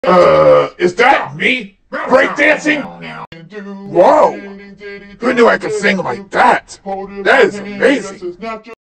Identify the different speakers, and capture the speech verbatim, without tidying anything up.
Speaker 1: Uh, is that me? Breakdancing? Whoa! Who knew I could sing like that? That is amazing!